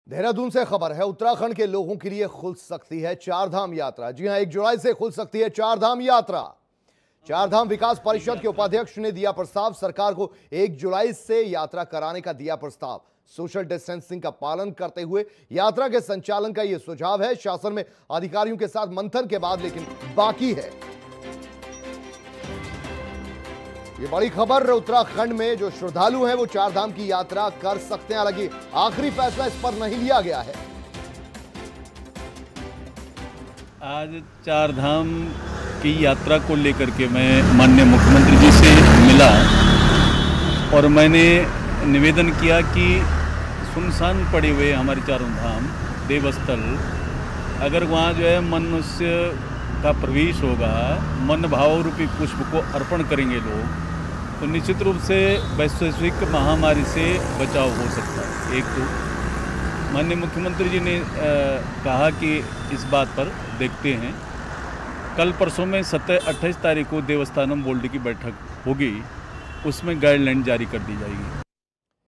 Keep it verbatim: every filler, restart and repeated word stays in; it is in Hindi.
देहरादून से खबर है, उत्तराखंड के लोगों के लिए खुल सकती है चारधाम यात्रा। जी हां, एक जुलाई से खुल सकती है चारधाम यात्रा। चारधाम विकास परिषद के उपाध्यक्ष ने दिया प्रस्ताव। सरकार को एक जुलाई से यात्रा कराने का दिया प्रस्ताव। सोशल डिस्टेंसिंग का पालन करते हुए यात्रा के संचालन का यह सुझाव है। शासन में अधिकारियों के साथ मंथन के बाद लेकिन बाकी है। ये बड़ी खबर, उत्तराखंड में जो श्रद्धालु हैं वो चारधाम की यात्रा कर सकते हैं। हालांकि आखिरी फैसला इस पर नहीं लिया गया है। आज चारधाम की यात्रा को लेकर के मैं माननीय मुख्यमंत्री जी से मिला और मैंने निवेदन किया कि सुनसान पड़े हुए हमारे चारों धाम देवस्थल, अगर वहाँ जो है मनुष्य का प्रवेश होगा, मन भाव रूपी पुष्प को अर्पण करेंगे लोग, तो निश्चित रूप से वैश्विक महामारी से बचाव हो सकता है। एक तो माननीय मुख्यमंत्री जी ने आ, कहा कि इस बात पर देखते हैं। कल परसों में सत्रह अट्ठाईस तारीख को देवस्थानम बोर्ड की बैठक होगी, उसमें गाइडलाइन जारी कर दी जाएगी।